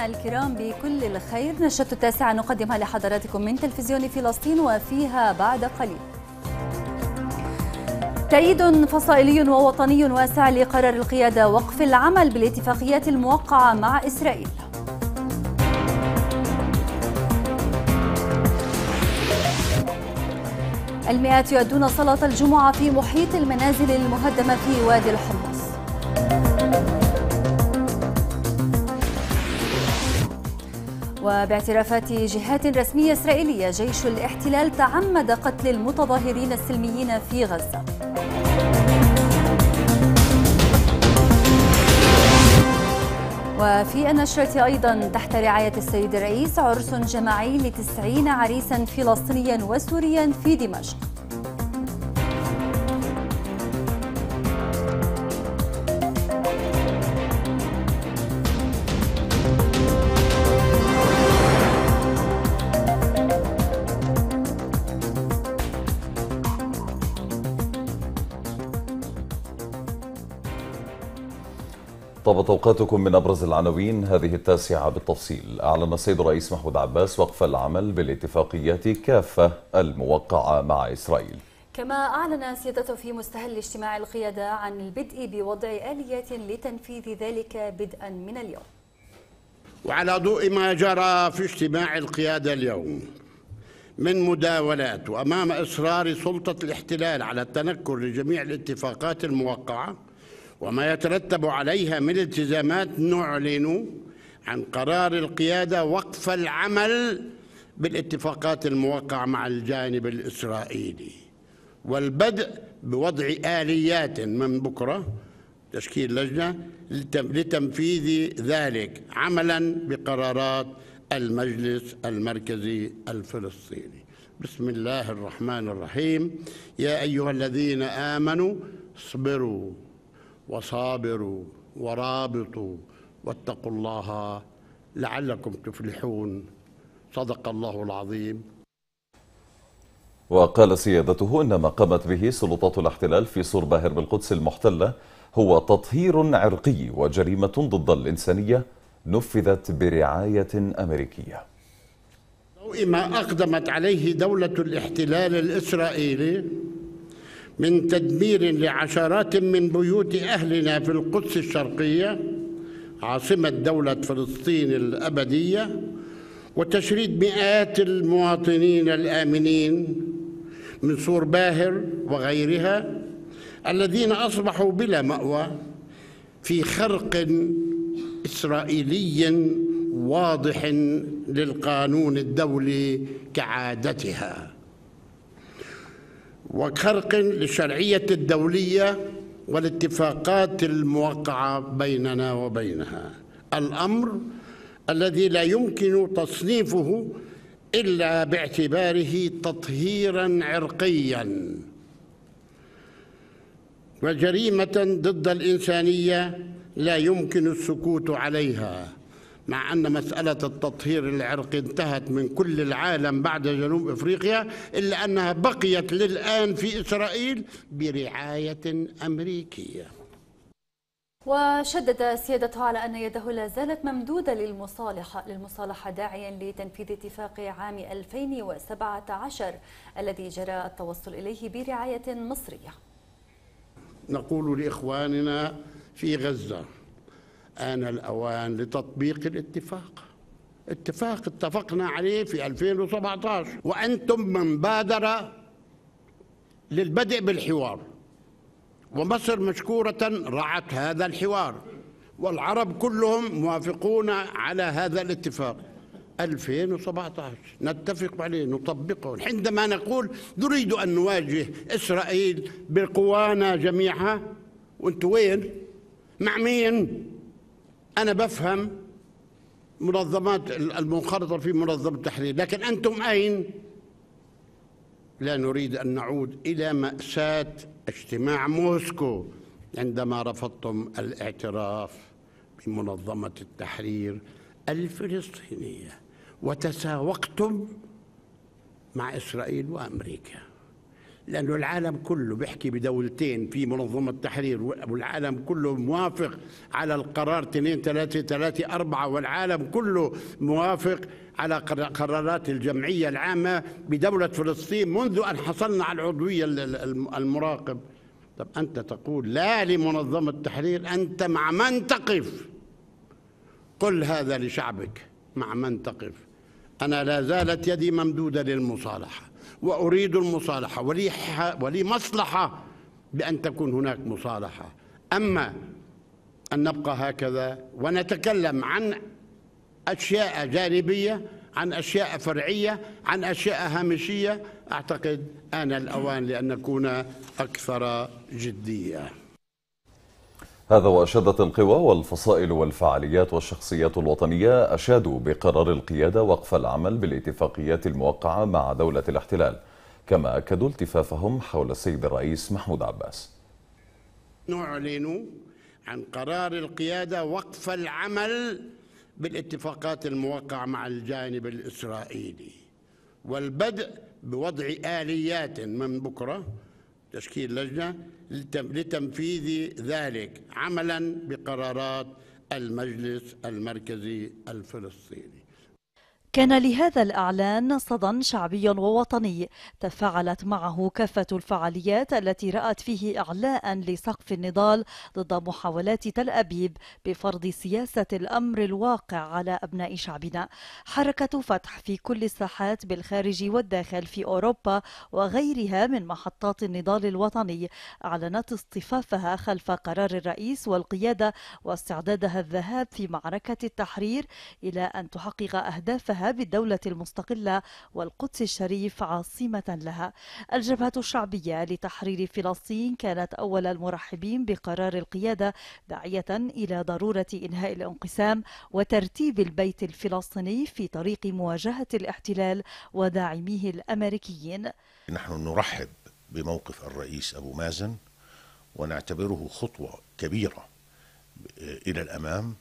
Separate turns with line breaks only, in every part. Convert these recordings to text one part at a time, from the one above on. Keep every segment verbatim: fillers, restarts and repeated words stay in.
مستمعينا الكرام بكل الخير، نشرة التاسعة نقدمها لحضراتكم من تلفزيون فلسطين وفيها بعد قليل. تأييد فصائلي ووطني واسع لقرار القيادة وقف العمل بالاتفاقيات الموقعة مع إسرائيل. المئات يؤدون صلاة الجمعة في محيط المنازل المهدمة في وادي الحمص. وباعترافات جهات رسمية إسرائيلية، جيش الاحتلال تعمد قتل المتظاهرين السلميين في غزة. وفي النشرة أيضا، تحت رعاية السيد الرئيس، عرس جماعي لتسعين عريسا فلسطينيا وسوريا في دمشق.
طابت أوقاتكم من أبرز العناوين هذه التاسعة بالتفصيل. أعلن السيد الرئيس محمود عباس وقف العمل بالاتفاقيات كافة الموقعة مع إسرائيل.
كما أعلن سيادته في مستهل اجتماع القيادة عن البدء بوضع آليات لتنفيذ ذلك بدءا من اليوم.
وعلى ضوء ما جرى في اجتماع القيادة اليوم من مداولات، وأمام إصرار سلطة الاحتلال على التنكر لجميع الاتفاقات الموقعة وما يترتب عليها من التزامات، نعلن عن قرار القيادة وقف العمل بالاتفاقات الموقعة مع الجانب الإسرائيلي، والبدء بوضع آليات من بكرة، تشكيل لجنة لتنفيذ ذلك عملا بقرارات المجلس المركزي الفلسطيني. بسم الله الرحمن الرحيم. يا أيها الذين آمنوا اصبروا وصابروا ورابطوا واتقوا الله لعلكم تفلحون. صدق الله العظيم.
وقال سيادته إن ما قامت به سلطات الاحتلال في سور باهر بالقدس المحتلة هو تطهير عرقي وجريمة ضد الإنسانية نفذت برعاية أمريكية.
ضوء ما أقدمت عليه دولة الاحتلال الإسرائيلي من تدمير لعشرات من بيوت أهلنا في القدس الشرقية عاصمة دولة فلسطين الأبدية، وتشريد مئات المواطنين الآمنين من سور باهر وغيرها الذين أصبحوا بلا مأوى في خرق إسرائيلي واضح للقانون الدولي كعادتها، وخرق للشرعية الدولية والاتفاقات الموقعة بيننا وبينها، الأمر الذي لا يمكن تصنيفه إلا باعتباره تطهيرا عرقيا وجريمة ضد الإنسانية لا يمكن السكوت عليها، مع أن مسألة التطهير العرقي انتهت من كل العالم بعد جنوب أفريقيا، إلا أنها بقيت للآن في إسرائيل برعاية أمريكية.
وشدد سيادته على أن يده لا زالت ممدودة للمصالحة للمصالحة داعيا لتنفيذ اتفاق عام ألفين وسبعة عشر الذي جرى التوصل إليه برعاية مصرية.
نقول لإخواننا في غزة: آن الأوان لتطبيق الاتفاق. اتفاق اتفقنا عليه في ألفين وسبعة عشر، وأنتم من بادر للبدء بالحوار، ومصر مشكورة رعت هذا الحوار، والعرب كلهم موافقون على هذا الاتفاق. ألفين وسبعة عشر نتفق عليه نطبقه. عندما نقول نريد أن نواجه إسرائيل بقوانا جميعها، وانتوا وين؟ مع مين؟ أنا بفهم منظمات المنخرطة في منظمة التحرير، لكن أنتم أين؟ لا نريد أن نعود إلى مأساة اجتماع موسكو عندما رفضتم الاعتراف بمنظمة التحرير الفلسطينية وتساوقتم مع إسرائيل وأمريكا. لأنه العالم كله بيحكي بدولتين في منظمة التحرير، والعالم كله موافق على القرار اثنين ثلاثة ثلاثة أربعة، والعالم كله موافق على قرارات الجمعية العامة بدولة فلسطين منذ أن حصلنا على العضوية المراقب. طب أنت تقول لا لمنظمة التحرير، أنت مع من تقف؟ قل هذا لشعبك، مع من تقف؟ أنا لا زالت يدي ممدودة للمصالحة، وأريد المصالحة، ولي, ولي مصلحة بأن تكون هناك مصالحة. أما أن نبقى هكذا ونتكلم عن أشياء جانبية، عن أشياء فرعية، عن أشياء هامشية، أعتقد آن الأوان لأن نكون أكثر جدية.
هذا وأشادت القوى والفصائل والفعاليات والشخصيات الوطنية أشادوا بقرار القيادة وقف العمل بالاتفاقيات الموقعة مع دولة الاحتلال، كما أكدوا التفافهم حول السيد الرئيس محمود عباس.
نعلن عن قرار القيادة وقف العمل بالاتفاقات الموقعة مع الجانب الإسرائيلي، والبدء بوضع آليات من بكرة، تشكيل لجنة لتنفيذ ذلك عملا بقرارات المجلس المركزي الفلسطيني.
كان لهذا الإعلان صدى شعبي ووطني تفاعلت معه كافة الفعاليات التي رأت فيه إعلاء لسقف النضال ضد محاولات تل أبيب بفرض سياسة الأمر الواقع على أبناء شعبنا. حركة فتح في كل الساحات بالخارج والداخل في أوروبا وغيرها من محطات النضال الوطني أعلنت اصطفافها خلف قرار الرئيس والقيادة واستعدادها الذهاب في معركة التحرير إلى أن تحقق أهدافها بالدولة المستقلة والقدس الشريف عاصمة لها. الجبهة الشعبية لتحرير فلسطين كانت أول المرحبين بقرار القيادة، داعية إلى ضرورة إنهاء الانقسام وترتيب البيت الفلسطيني في طريق مواجهة الاحتلال وداعميه الأمريكيين.
نحن نرحب بموقف الرئيس أبو مازن ونعتبره خطوة كبيرة إلى الأمام،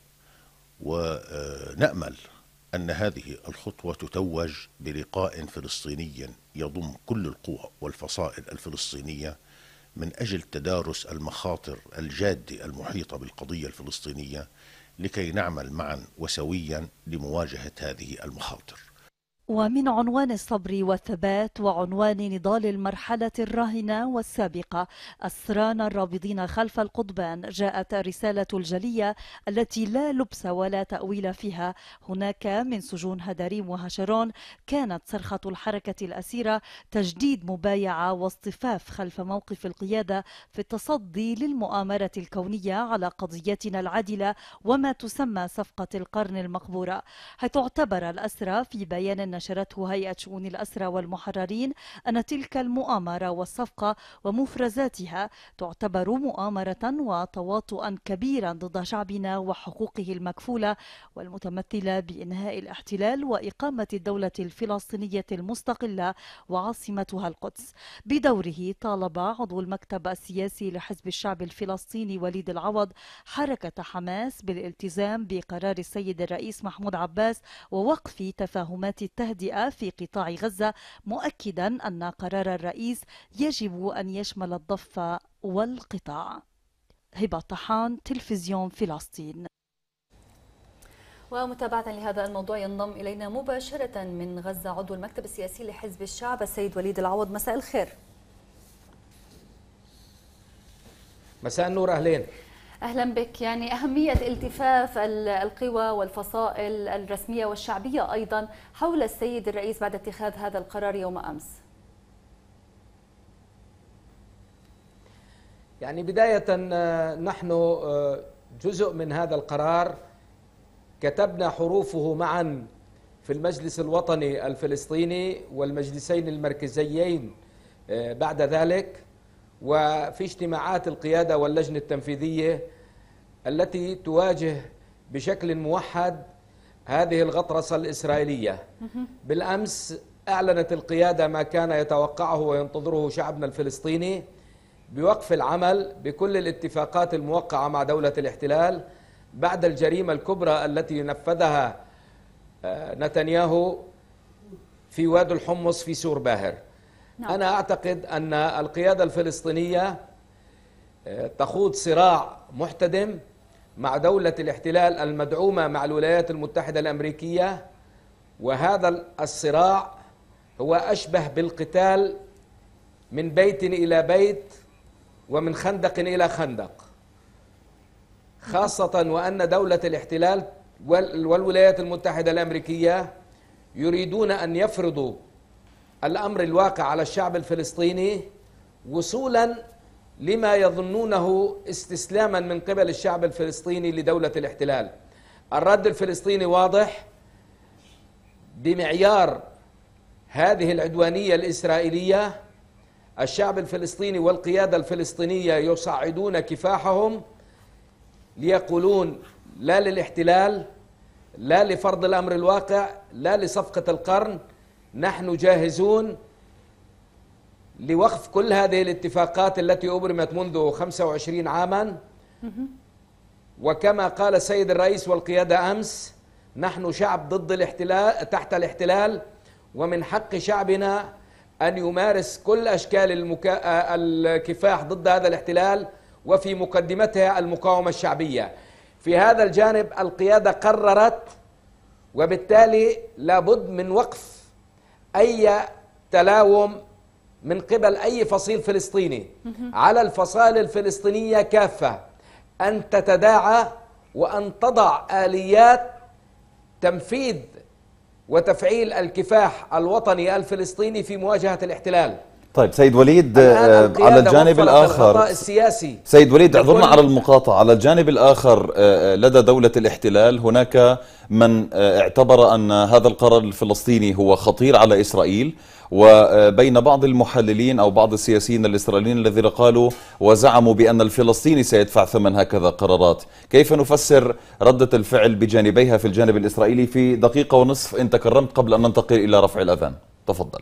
ونأمل أن هذه الخطوة تتوج بلقاء فلسطيني يضم كل القوى والفصائل الفلسطينية من أجل تدارس المخاطر الجادة المحيطة بالقضية الفلسطينية، لكي نعمل معا وسويا لمواجهة هذه المخاطر.
ومن عنوان الصبر والثبات وعنوان نضال المرحلة الراهنة والسابقة أسرانا الرابضين خلف القضبان جاءت الرسالة الجلية التي لا لبس ولا تأويل فيها. هناك من سجون هداريم وهشرون كانت صرخة الحركة الأسيرة تجديد مبايعة واصطفاف خلف موقف القيادة في التصدي للمؤامرة الكونية على قضيتنا العادلة وما تسمى صفقة القرن المقبورة، حيث اعتبر الأسرى في بيان نشرته هيئة شؤون الأسرى والمحررين أن تلك المؤامرة والصفقة ومفرزاتها تعتبر مؤامرة وتواطؤا كبيرا ضد شعبنا وحقوقه المكفولة والمتمثلة بإنهاء الاحتلال وإقامة الدولة الفلسطينية المستقلة وعاصمتها القدس. بدوره طالب عضو المكتب السياسي لحزب الشعب الفلسطيني وليد العوض حركة حماس بالالتزام بقرار السيد الرئيس محمود عباس ووقف تفاهمات التهدئة في قطاع غزة، مؤكدا أن قرار الرئيس يجب أن يشمل الضفة والقطاع. هبة طحان، تلفزيون فلسطين.
ومتابعة لهذا الموضوع ينضم إلينا مباشرة من غزة عضو المكتب السياسي لحزب الشعب السيد وليد العوض. مساء الخير.
مساء النور، أهلين.
أهلا بك. يعني أهمية التفاف القوى والفصائل الرسمية والشعبية أيضا حول السيد الرئيس بعد اتخاذ هذا القرار يوم أمس.
يعني بداية نحن جزء من هذا القرار كتبنا حروفه معا في المجلس الوطني الفلسطيني والمجلسين المركزيين بعد ذلك، وفي اجتماعات القيادة واللجنة التنفيذية التي تواجه بشكل موحد هذه الغطرسة الإسرائيلية. بالأمس أعلنت القيادة ما كان يتوقعه وينتظره شعبنا الفلسطيني بوقف العمل بكل الاتفاقات الموقعة مع دولة الاحتلال بعد الجريمة الكبرى التي نفذها نتنياهو في وادي الحمص في سور باهر. نعم. أنا أعتقد أن القيادة الفلسطينية تخوض صراع محتدم مع دولة الاحتلال المدعومة مع الولايات المتحدة الأمريكية، وهذا الصراع هو أشبه بالقتال من بيت إلى بيت ومن خندق إلى خندق، خاصة وأن دولة الاحتلال والولايات المتحدة الأمريكية يريدون أن يفرضوا الأمر الواقع على الشعب الفلسطيني وصولا لما يظنونه استسلاما من قبل الشعب الفلسطيني لدولة الاحتلال. الرد الفلسطيني واضح بمعيار هذه العدوانية الإسرائيلية. الشعب الفلسطيني والقيادة الفلسطينية يصعدون كفاحهم ليقولون لا للاحتلال، لا لفرض الأمر الواقع، لا لصفقة القرن. نحن جاهزون لوقف كل هذه الاتفاقات التي أبرمت منذ خمسة وعشرين عاما، وكما قال السيد الرئيس والقيادة أمس، نحن شعب ضد الاحتلال تحت الاحتلال، ومن حق شعبنا أن يمارس كل أشكال المكا... الكفاح ضد هذا الاحتلال، وفي مقدمتها المقاومة الشعبية. في هذا الجانب القيادة قررت، وبالتالي لابد من وقف أي تلاوم من قبل أي فصيل فلسطيني على الفصائل الفلسطينية كافة أن تتداعى وأن تضع آليات تنفيذ وتفعيل الكفاح الوطني الفلسطيني في مواجهة الاحتلال.
طيب سيد وليد، على الجانب الآخر
السياسي
سيد وليد اعذرنا على المقاطعة، على الجانب الآخر لدى دولة الاحتلال هناك من اعتبر أن هذا القرار الفلسطيني هو خطير على إسرائيل، وبين بعض المحللين أو بعض السياسيين الإسرائيليين الذين قالوا وزعموا بأن الفلسطيني سيدفع ثمن هكذا قرارات. كيف نفسر ردة الفعل بجانبيها في الجانب الإسرائيلي في دقيقة ونصف إن تكرمت قبل أن ننتقل إلى رفع الأذان؟ تفضل.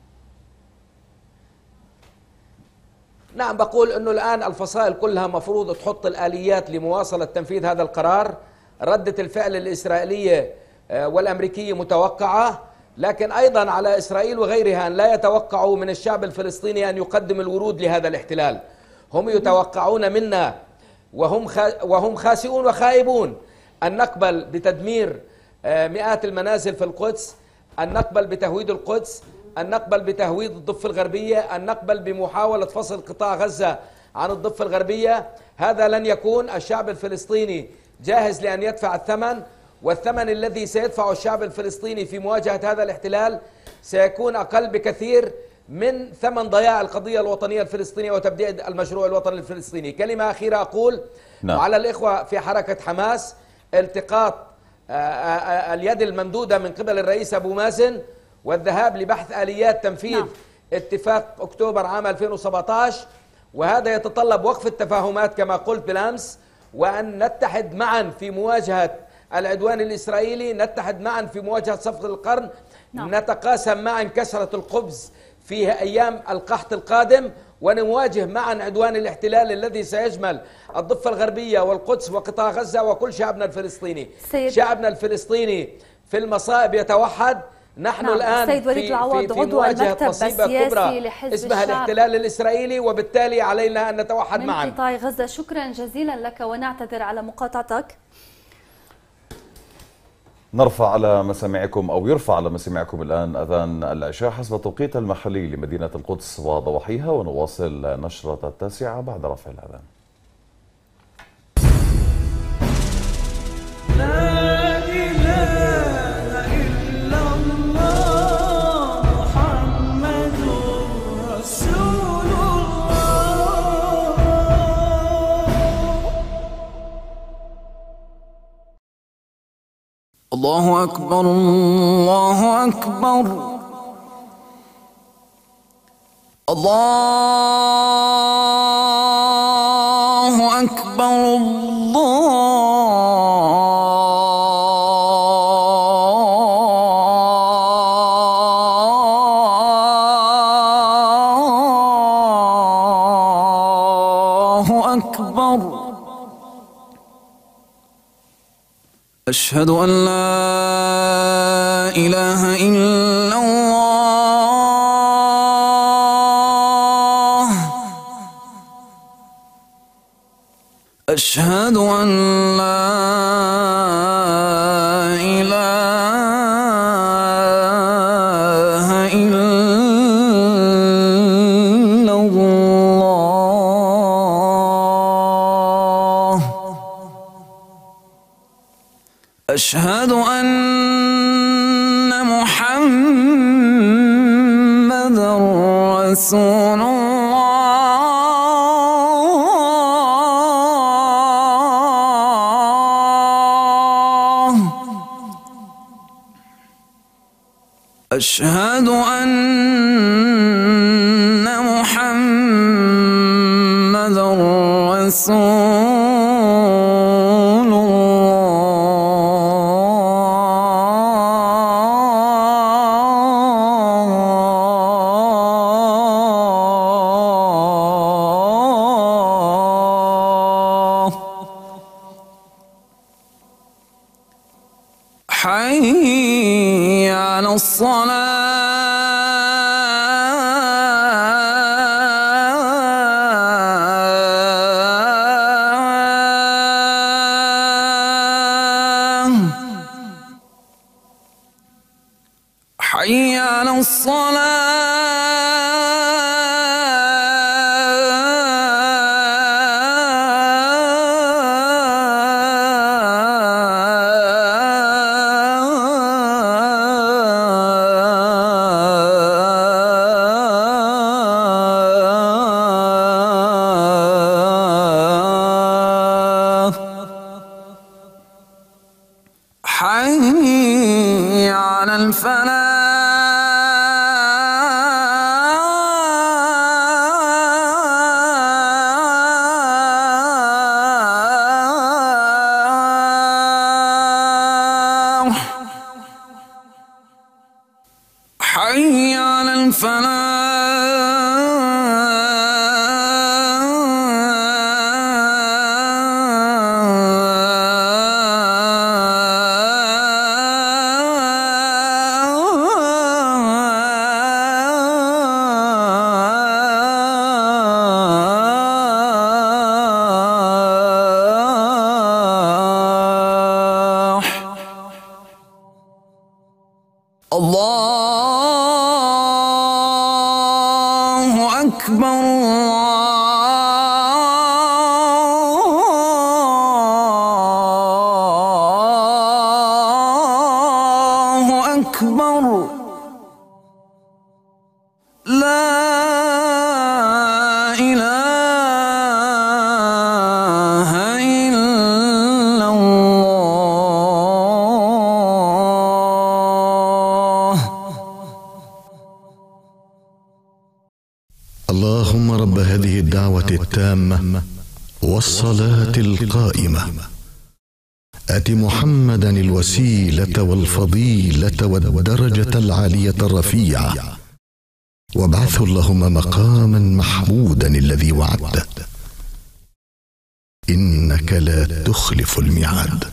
نعم، بقول أنه الآن الفصائل كلها مفروض تحط الآليات لمواصلة تنفيذ هذا القرار. ردة الفعل الإسرائيلية والأمريكية متوقعة، لكن أيضا على إسرائيل وغيرها أن لا يتوقعوا من الشعب الفلسطيني أن يقدم الورود لهذا الاحتلال. هم يتوقعون منا وهم وهم خاسئون وخائبون أن نقبل بتدمير مئات المنازل في القدس، أن نقبل بتهويد القدس، أن نقبل بتهويد الضفة الغربية، أن نقبل بمحاولة فصل قطاع غزة عن الضفة الغربية. هذا لن يكون. الشعب الفلسطيني جاهز لأن يدفع الثمن، والثمن الذي سيدفعه الشعب الفلسطيني في مواجهة هذا الاحتلال سيكون أقل بكثير من ثمن ضياع القضية الوطنية الفلسطينية وتبديد المشروع الوطني الفلسطيني. كلمة أخيرة أقول نعم. وعلى الإخوة في حركة حماس التقاط اليد الممدودة من قبل الرئيس أبو مازن والذهاب لبحث آليات تنفيذ نعم. اتفاق أكتوبر عام ألفين وسبعة عشر، وهذا يتطلب وقف التفاهمات كما قلت بالأمس، وأن نتحد معا في مواجهة العدوان الإسرائيلي، نتحد معا في مواجهة صفقة القرن نعم. نتقاسم معا كسرة الخبز في أيام القحط القادم، ونواجه معا عدوان الاحتلال الذي سيشمل الضفة الغربية والقدس وقطاع غزة وكل شعبنا الفلسطيني. سيد. شعبنا الفلسطيني في المصائب يتوحد. نحن نعم. الآن
السيد وليد العوض
في, في
عضو
مواجهة مصيبة كبرى اسمها الاحتلال الإسرائيلي، وبالتالي علينا أن نتوحد
من
معا.
من قطاع غزة. شكرا جزيلا لك ونعتذر على مقاطعتك.
نرفع على مسامعكم أو يرفع على مسامعكم الآن أذان العشاء حسب التوقيت المحلي لمدينة القدس وضواحيها، ونواصل نشرة التاسعة بعد رفع الأذان.
لا إله إلا الله محمد رسول الله. الله أكبر الله أكبر الله أكبر الله أكبر. أشهد أن لا إله إلا الله أشهد أن لا إله إلا الله. أشهد أن محمدًا رسول الله. أشهد أن محمدًا رسول الله. حي على الصلاة. حي على الصلاة. حي على الفلاح. حي على الفلاح. الله أكبر. الله أكبر. لا إله إلا الله.
اللهم رب هذه الدعوة التامة والصلاة القائمة آت محمدا الوسيلة والفضيلة والدرجة العالية الرفيعة وابعثه اللهم مقاما محمودا الذي وعدته إنك لا تخلف الميعاد.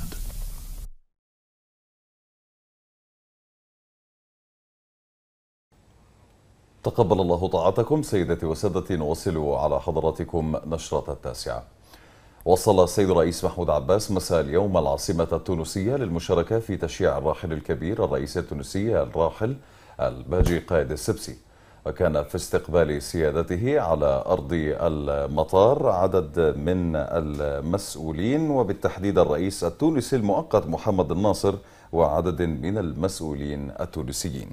تقبل الله طاعتكم. سيدتي وسادتي، نواصل على حضراتكم نشرة التاسعة. وصل السيد الرئيس محمود عباس مساء اليوم العاصمة التونسية للمشاركة في تشييع الراحل الكبير الرئيس التونسي الراحل الباجي قائد السبسي. وكان في استقبال سيادته على أرض المطار عدد من المسؤولين، وبالتحديد الرئيس التونسي المؤقت محمد الناصر وعدد من المسؤولين التونسيين.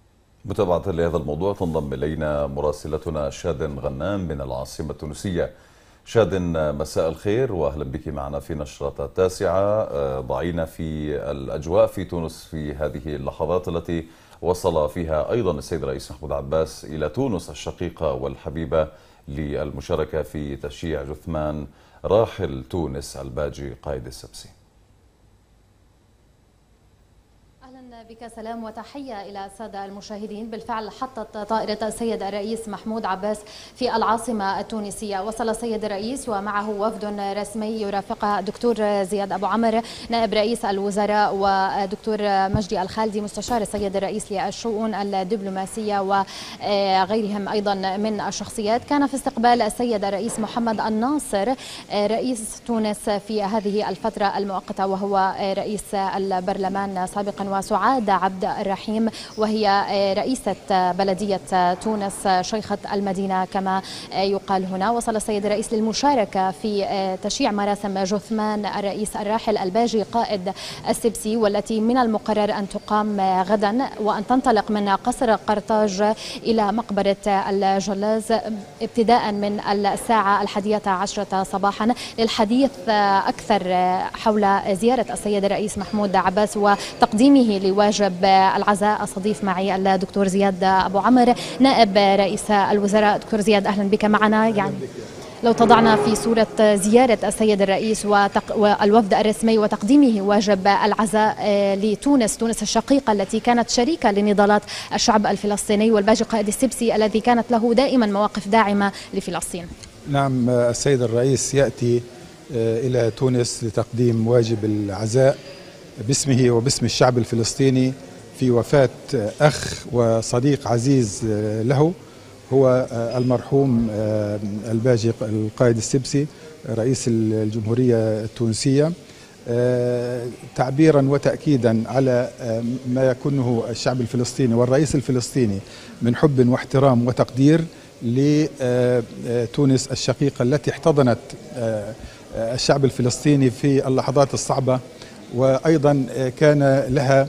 متابعة لهذا الموضوع تنضم إلينا مراسلتنا شادن غنام من العاصمة التونسية. شادن مساء الخير وأهلا بك معنا في نشرة التاسعة. ضعينا في الأجواء في تونس في هذه اللحظات التي وصل فيها أيضا السيد الرئيس محمود عباس إلى تونس الشقيقة والحبيبة للمشاركة في تشييع جثمان راحل تونس الباجي قائد السبسي.
بك سلام وتحية إلى السادة المشاهدين. بالفعل حطت طائرة السيد الرئيس محمود عباس في العاصمة التونسية. وصل السيد الرئيس ومعه وفد رسمي يرافقه دكتور زياد أبو عمر نائب رئيس الوزراء ودكتور مجدي الخالدي مستشار السيد الرئيس للشؤون الدبلوماسية وغيرهم أيضا من الشخصيات. كان في استقبال السيد الرئيس محمد الناصر رئيس تونس في هذه الفترة المؤقتة وهو رئيس البرلمان سابقا وسعاد عبد الرحيم وهي رئيسة بلدية تونس شيخة المدينة كما يقال هنا. وصل السيد الرئيس للمشاركة في تشييع مراسم جثمان الرئيس الراحل الباجي قائد السبسي والتي من المقرر أن تقام غدا وأن تنطلق من قصر قرطاج إلى مقبرة الجلاز ابتداء من الساعة الحادية عشرة صباحا للحديث أكثر حول زيارة السيد الرئيس محمود عباس وتقديمه لواجب العزاء. أستضيف معي الدكتور زياد أبو عمر نائب رئيس الوزراء. دكتور زياد أهلا بك معنا. يعني لو تضعنا في صورة زيارة السيد الرئيس والوفد الرسمي وتقديمه واجب العزاء لتونس تونس الشقيقة التي كانت شريكة لنضالات الشعب الفلسطيني والباجي قائد السبسي الذي كانت له دائما مواقف داعمة لفلسطين.
نعم، السيد الرئيس يأتي إلى تونس لتقديم واجب العزاء باسمه وباسم الشعب الفلسطيني في وفاة أخ وصديق عزيز له هو المرحوم الباجي القائد السبسي رئيس الجمهورية التونسية، تعبيرا وتأكيدا على ما يكونه الشعب الفلسطيني والرئيس الفلسطيني من حب واحترام وتقدير لتونس الشقيقة التي احتضنت الشعب الفلسطيني في اللحظات الصعبة، وأيضا كان لها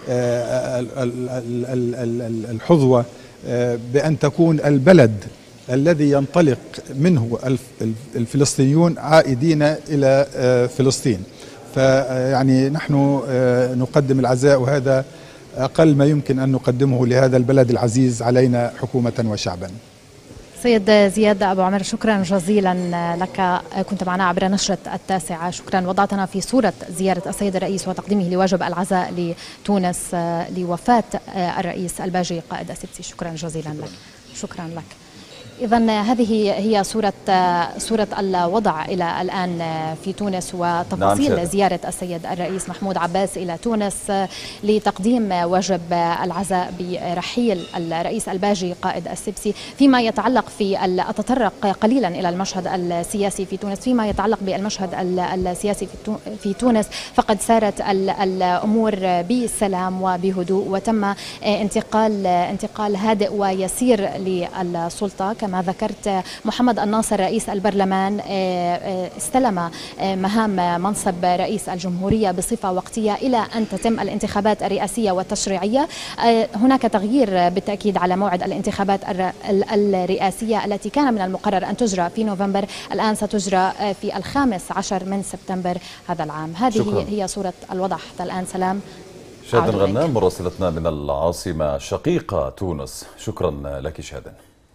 الحظوة بأن تكون البلد الذي ينطلق منه الفلسطينيون عائدين إلى فلسطين. فيعني نحن نقدم العزاء وهذا أقل ما يمكن أن نقدمه لهذا البلد العزيز علينا حكومة وشعبا.
سيد زياد أبو عمر شكرا جزيلا لك، كنت معنا عبر نشرة التاسعة. شكرا، وضعتنا في صورة زيارة السيد الرئيس وتقديمه لواجب العزاء لتونس لوفاة الرئيس الباجي قائد السبسي. شكرا جزيلا لك. شكرا لك. إذن هذه هي صورة صورة الوضع إلى الآن في تونس وتفاصيل نعم زيارة السيد الرئيس محمود عباس إلى تونس لتقديم واجب العزاء برحيل الرئيس الباجي قائد السبسي. فيما يتعلق في أتطرق قليلا إلى المشهد السياسي في تونس، فيما يتعلق بالمشهد السياسي في تونس فقد سارت الأمور بسلام وبهدوء وتم انتقال انتقال هادئ ويسير للسلطة. كما ذكرت محمد الناصر رئيس البرلمان استلم مهام منصب رئيس الجمهورية بصفة وقتية إلى أن تتم الانتخابات الرئاسية والتشريعية. هناك تغيير بالتأكيد على موعد الانتخابات الرئاسية التي كان من المقرر أن تجرى في نوفمبر، الآن ستجرى في الخامس عشر من سبتمبر هذا العام. هذه شكرا. هي صورة الوضع حتى الآن. سلام.
شادن غنام مراسلتنا من العاصمة شقيقة تونس، شكرا لك شادن.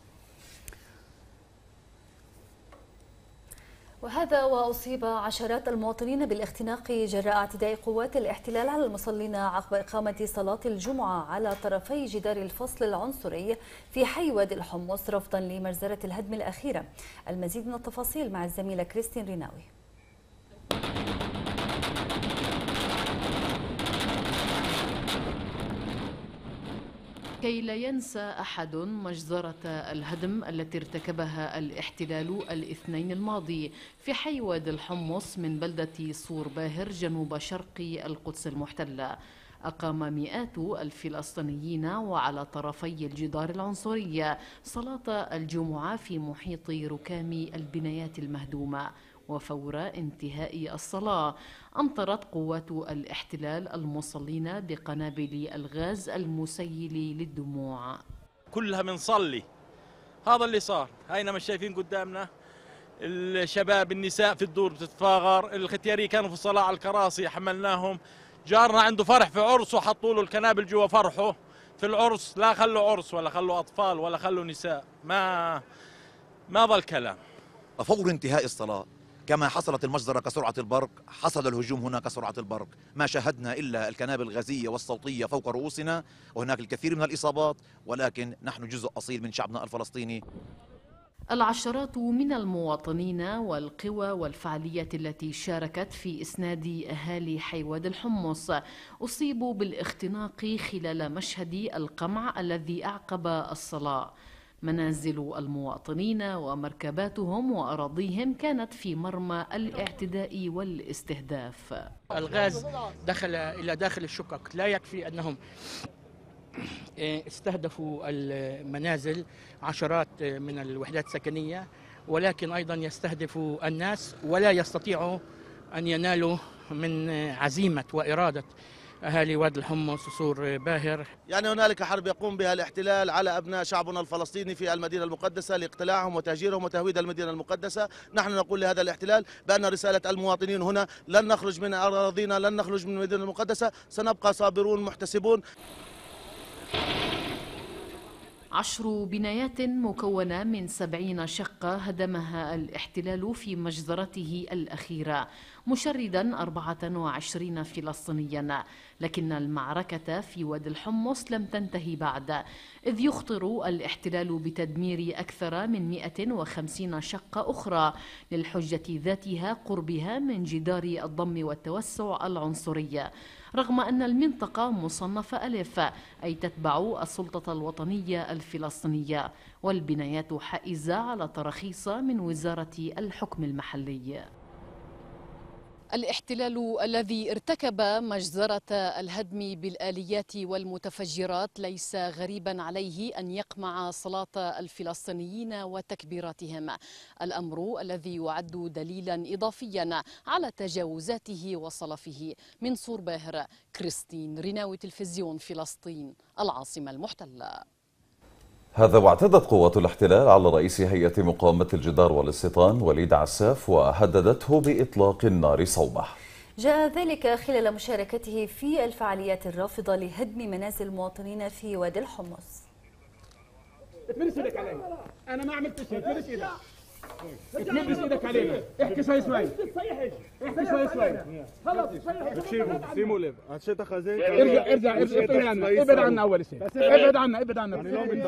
وهذا وأصيب عشرات المواطنين بالاختناق جراء اعتداء قوات الاحتلال على المصلين عقب إقامة صلاة الجمعة على طرفي جدار الفصل العنصري في حي وادي الحمص رفضا لمجزرة الهدم الأخيرة. المزيد من التفاصيل مع الزميلة كريستين ريناوي.
كي لا ينسى أحد مجزرة الهدم التي ارتكبها الاحتلال الاثنين الماضي في حي وادي الحمص من بلدة صور باهر جنوب شرق القدس المحتلة. أقام مئات الفلسطينيين وعلى طرفي الجدار العنصري صلاة الجمعة في محيط ركام البنايات المهدومة. وفور انتهاء الصلاة أمطرت قوات الاحتلال المصلين بقنابل الغاز المسيل للدموع.
كلها بنصلي، هذا اللي صار. هاينا مش شايفين قدامنا الشباب النساء في الدور بتتفاغر، الختيارية كانوا في الصلاة على الكراسي حملناهم. جارنا عنده فرح في عرس وحطوا له الكنابل جوا فرحه في العرس، لا خلوا عرس ولا خلوا أطفال ولا خلوا نساء، ما ما ظل كلام.
فور انتهاء الصلاة كما حصلت المجزرة كسرعة البرق حصل الهجوم هنا كسرعة البرق، ما شاهدنا إلا الكنابل الغازية والصوتية فوق رؤوسنا وهناك الكثير من الإصابات، ولكن نحن جزء أصيل من شعبنا الفلسطيني.
العشرات من المواطنين والقوى والفعاليات التي شاركت في إسناد أهالي حيواد الحمص أصيبوا بالاختناق خلال مشهد القمع الذي أعقب الصلاة. منازل المواطنين ومركباتهم وأراضيهم كانت في مرمى الاعتداء والاستهداف.
الغاز دخل إلى داخل الشقق، لا يكفي أنهم استهدفوا المنازل عشرات من الوحدات السكنية، ولكن أيضا يستهدفوا الناس ولا يستطيعوا أن ينالوا من عزيمة وإرادة أهالي وادي الحمص وسور باهر.
يعني هنالك حرب يقوم بها الاحتلال على أبناء شعبنا الفلسطيني في المدينة المقدسة لاقتلاعهم وتهجيرهم وتهويد المدينة المقدسة. نحن نقول لهذا الاحتلال بأن رسالة المواطنين هنا لن نخرج من أراضينا، لن نخرج من المدينة المقدسة، سنبقى صابرون محتسبون.
عشر بنايات مكونة من سبعين شقة هدمها الاحتلال في مجزرته الأخيرة، مشردا أربعة وعشرين فلسطينيا، لكن المعركة في وادي الحمص لم تنتهي بعد، إذ يخطر الاحتلال بتدمير أكثر من مئة وخمسين شقة أخرى للحجة ذاتها قربها من جدار الضم والتوسع العنصري، رغم أن المنطقة مصنفة ألف أي تتبع السلطة الوطنية الفلسطينية، والبنايات حائزة على تراخيص من وزارة الحكم المحلي. الاحتلال الذي ارتكب مجزرة الهدم بالآليات والمتفجرات ليس غريبا عليه أن يقمع صلاة الفلسطينيين وتكبيراتهم، الأمر الذي يعد دليلا إضافيا على تجاوزاته وصلفه. من سور باهر، كريستين ريناوي، تلفزيون فلسطين، العاصمة المحتلة.
هذا واعتدت قوات الاحتلال على رئيس هيئة مقاومة الجدار والاستيطان وليد عساف وهددته بإطلاق النار صوبه.
جاء ذلك خلال مشاركته في الفعاليات الرافضة لهدم منازل المواطنين في وادي الحمص.
اتملس ايدك علينا، انا ما عملت شيء، اتملس ايدك اتملس ايدك علينا، احكي شوي شوي احكي شوي شوي خلص سيمو ليف هاتشيت خزين ارجع ارجع ارجع ابعد عنا اول شيء، ابعد عنا ابعد عنا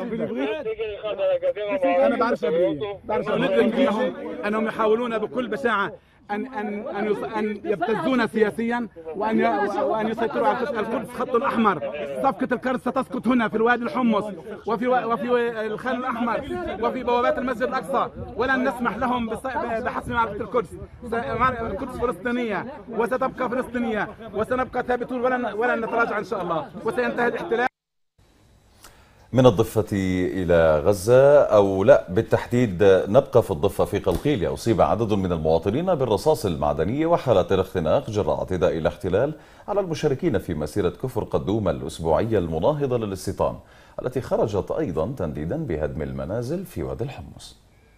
انا بعرف ابريه بعرف انهم انهم يحاولون بكل بشاعه أن أن أن أن يبتزونا سياسيا وأن وأن يسيطروا على القدس خط الأحمر. صفقة الكرز ستسقط هنا في الوادي الحمص وفي وفي الخان الأحمر وفي بوابات المسجد الأقصى، ولن نسمح لهم بحسم معركة القدس. القدس فلسطينية وستبقى فلسطينية وسنبقى ثابتون ولن ولن نتراجع إن شاء الله، وسينتهي الاحتلال.
من الضفة إلى غزة، أو لا بالتحديد نبقى في الضفة في قلقيلية، أصيب عدد من المواطنين بالرصاص المعدني وحالات الاختناق جراء اعتداء الاحتلال على المشاركين في مسيرة كفر قدوم الأسبوعية المناهضة للاستيطان، التي خرجت أيضا تنديدا بهدم المنازل في وادي الحمص.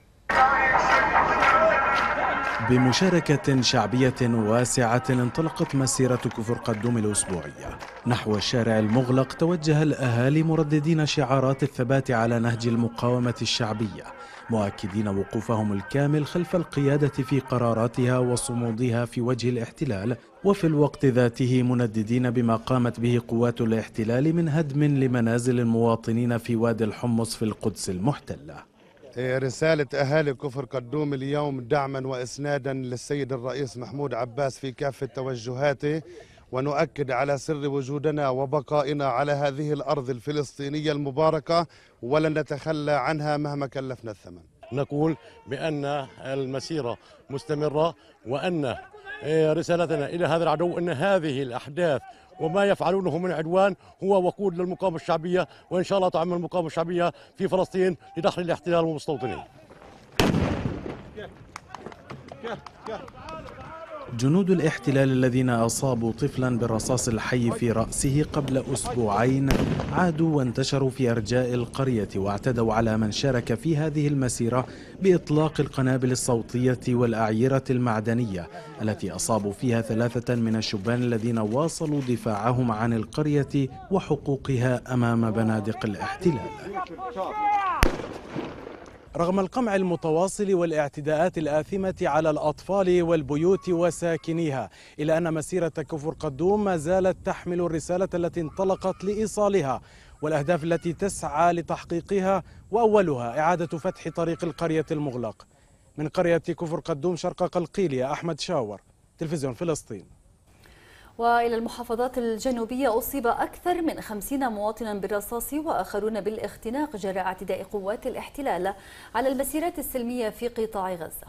بمشاركة شعبية واسعة انطلقت مسيرة كفر قدوم الأسبوعية نحو الشارع المغلق. توجه الأهالي مرددين شعارات الثبات على نهج المقاومة الشعبية، مؤكدين وقوفهم الكامل خلف القيادة في قراراتها وصمودها في وجه الاحتلال، وفي الوقت ذاته منددين بما قامت به قوات الاحتلال من هدم لمنازل المواطنين في وادي الحمص في القدس المحتلة.
رسالة أهالي كفر قدوم اليوم دعما وإسنادا للسيد الرئيس محمود عباس في كافة توجهاته، ونؤكد على سر وجودنا وبقائنا على هذه الأرض الفلسطينية المباركة ولن نتخلى عنها مهما كلفنا الثمن.
نقول بأن المسيرة مستمرة، وأن رسالتنا إلى هذا العدو أن هذه الأحداث وما يفعلونه من عدوان هو وقود للمقاومة الشعبية، وإن شاء الله تعمل المقاومة الشعبية في فلسطين لدحر الاحتلال والمستوطنين.
جنود الاحتلال الذين أصابوا طفلا بالرصاص الحي في رأسه قبل أسبوعين عادوا وانتشروا في أرجاء القرية واعتدوا على من شارك في هذه المسيرة بإطلاق القنابل الصوتية والأعيرة المعدنية التي أصابوا فيها ثلاثة من الشبان الذين واصلوا دفاعهم عن القرية وحقوقها أمام بنادق الاحتلال. رغم القمع المتواصل والاعتداءات الآثمة على الأطفال والبيوت وساكنيها، إلا أن مسيرة كفر قدوم ما زالت تحمل الرسالة التي انطلقت لإيصالها والأهداف التي تسعى لتحقيقها، وأولها إعادة فتح طريق القرية المغلق. من قرية كفر قدوم شرق قلقيلية، أحمد شاور، تلفزيون فلسطين.
وإلى المحافظات الجنوبية، أصيب أكثر من خمسين مواطنا بالرصاص وآخرون بالاختناق جراء اعتداء قوات الاحتلال على المسيرات السلمية في قطاع غزة.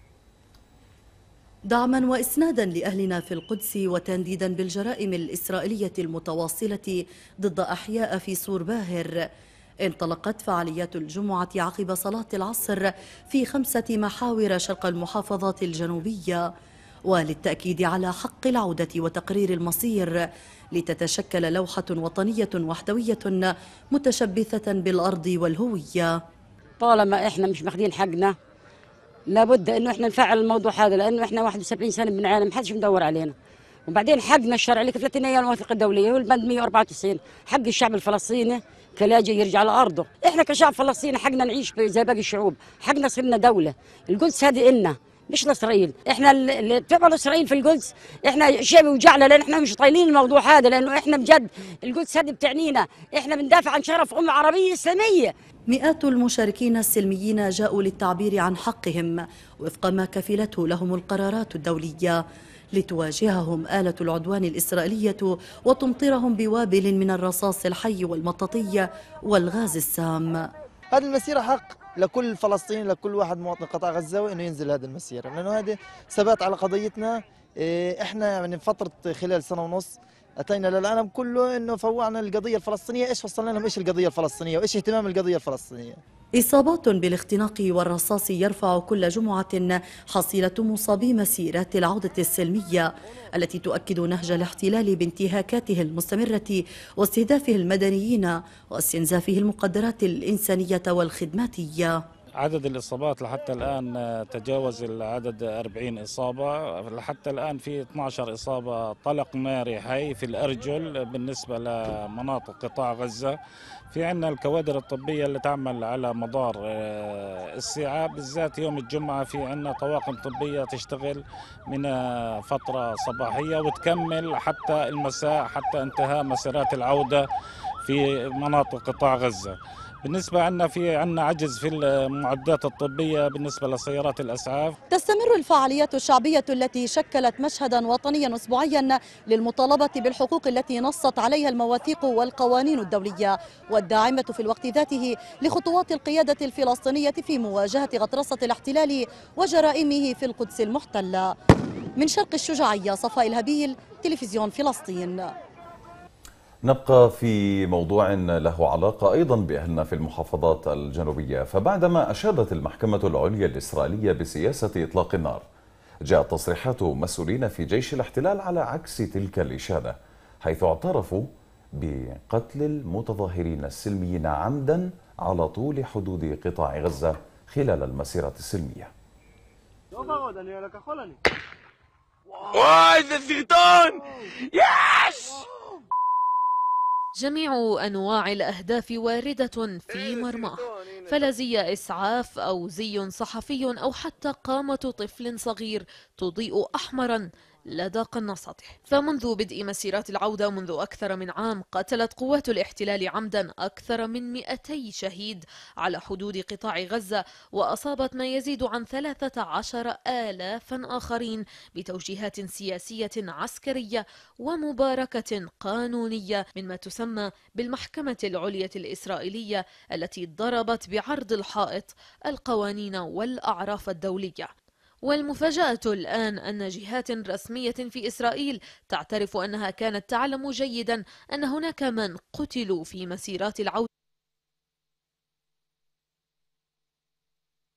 دعما وإسنادا لأهلنا في القدس وتنديدا بالجرائم الإسرائيلية المتواصلة ضد أحياء في سور باهر، انطلقت فعاليات الجمعة عقب صلاة العصر في خمسة محاور شرق المحافظات الجنوبية، وللتأكيد على حق العودة وتقرير المصير لتتشكل لوحة وطنية وحدوية متشبثة بالأرض والهوية.
طالما إحنا مش ماخدين حقنا لابد إنه إحنا نفعل الموضوع هذا، لأنه إحنا واحد وسبعين سنة بنعاني، ما حدش مدور علينا. وبعدين حقنا الشرعي اللي كفلتنا إياه المواثيق الدولية هو البند مئة وأربعة وتسعين، حق الشعب الفلسطيني كلاجئ يرجع لأرضه. إحنا كشعب فلسطيني حقنا نعيش زي باقي الشعوب، حقنا صرنا دولة. القدس هذه إلنا مش لإسرائيل، احنا اللي بتعمل اسرائيل في القدس احنا شيء بيوجعنا، لان احنا مش طايلين الموضوع هذا، لانه احنا بجد القدس هذه بتعنينا، احنا بندافع عن شرف امه عربيه اسلاميه.
مئات المشاركين السلميين جاءوا للتعبير عن حقهم وفق ما كفلته لهم القرارات الدوليه، لتواجههم آلة العدوان الإسرائيلية وتمطرهم بوابل من الرصاص الحي والمطاطي والغاز السام.
هذه المسيرة حق لكل فلسطيني، لكل واحد مواطن قطاع غزة انه ينزل هذه المسيرة، لانه هذه ثبات على قضيتنا. احنا يعني فترة خلال سنة ونص اتينا للعالم كله انه فوعنا القضية الفلسطينية، ايش وصلنا لهم، ايش القضية الفلسطينية وايش اهتمام القضية الفلسطينية.
إصابات بالاختناق والرصاص يرفع كل جمعة حصيلة مصابي مسيرات العودة السلمية التي تؤكد نهج الاحتلال بانتهاكاته المستمرة واستهدافه المدنيين واستنزافه المقدرات الإنسانية والخدماتية.
عدد الإصابات لحتى الآن تجاوز العدد أربعين إصابة، لحتى الآن في اثنتي عشرة إصابة طلق ناري حي في الأرجل بالنسبة لمناطق قطاع غزة. في عندنا الكوادر الطبية اللي تعمل على مدار الساعة، بالذات يوم الجمعة في عندنا طواقم طبية تشتغل من فترة صباحية وتكمل حتى المساء، حتى انتهاء مسيرات العودة في مناطق قطاع غزة. بالنسبة عنا في عنا عجز في المعدات الطبية بالنسبة لسيارات الأسعاف.
تستمر الفعاليات الشعبية التي شكلت مشهدا وطنيا أسبوعيا للمطالبة بالحقوق التي نصت عليها المواثيق والقوانين الدولية، والداعمة في الوقت ذاته لخطوات القيادة الفلسطينية في مواجهة غطرسة الاحتلال وجرائمه في القدس المحتلة. من شرق الشجاعية، صفاء الهبيل، تلفزيون فلسطين.
نبقى في موضوع له علاقة أيضا بأهلنا في المحافظات الجنوبية، فبعدما أشادت المحكمة العليا الإسرائيلية بسياسة إطلاق النار، جاءت تصريحات مسؤولين في جيش الاحتلال على عكس تلك الإشادة، حيث اعترفوا بقتل المتظاهرين السلميين عمدا على طول حدود قطاع غزة خلال المسيرة السلمية.
جميع أنواع الأهداف واردة في مرماه، فلا زي إسعاف أو زي صحفي أو حتى قامة طفل صغير تضيء أحمرا لدى قناصته. فمنذ بدء مسيرات العودة منذ أكثر من عام، قتلت قوات الاحتلال عمدا أكثر من مئتي شهيد على حدود قطاع غزة، وأصابت ما يزيد عن ثلاثة عشر آلافا آخرين بتوجيهات سياسية عسكرية ومباركة قانونية مما تسمى بالمحكمة العليا الإسرائيلية، التي ضربت بعرض الحائط القوانين والأعراف الدولية. والمفاجأة الآن أن جهات رسمية في إسرائيل تعترف أنها كانت تعلم جيدا أن هناك من قتلوا في مسيرات العودة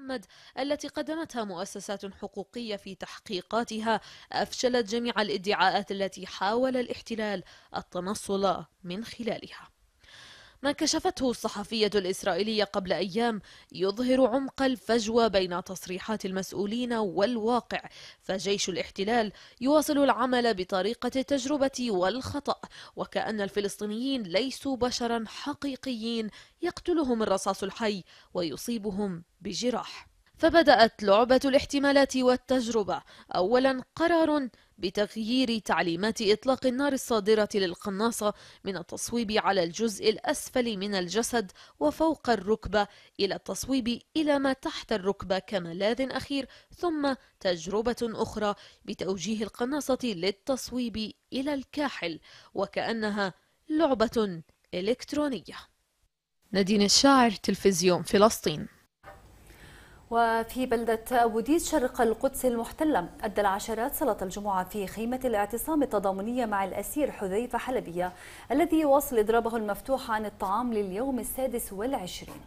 محمد التي قدمتها مؤسسات حقوقية في تحقيقاتها أفشلت جميع الادعاءات التي حاول الاحتلال التنصل من خلالها. ما كشفته الصحفية الإسرائيلية قبل أيام يظهر عمق الفجوة بين تصريحات المسؤولين والواقع، فجيش الاحتلال يواصل العمل بطريقة التجربة والخطأ، وكأن الفلسطينيين ليسوا بشرا حقيقيين يقتلهم الرصاص الحي ويصيبهم بجراح. فبدأت لعبة الاحتمالات والتجربة. أولا قرار بتغيير تعليمات إطلاق النار الصادرة للقناصة من التصويب على الجزء الأسفل من الجسد وفوق الركبة إلى التصويب إلى ما تحت الركبة كملاذ أخير، ثم تجربة أخرى بتوجيه القناصة للتصويب إلى الكاحل، وكأنها لعبة إلكترونية. نادين الشاعر، تلفزيون فلسطين.
وفي بلدة أبو ديس شرق القدس المحتلة أدى العشرات صلاة الجمعة في خيمة الاعتصام التضامنية مع الأسير حذيفة حلبية الذي يواصل إضرابه المفتوح عن الطعام لليوم السادس والعشرين.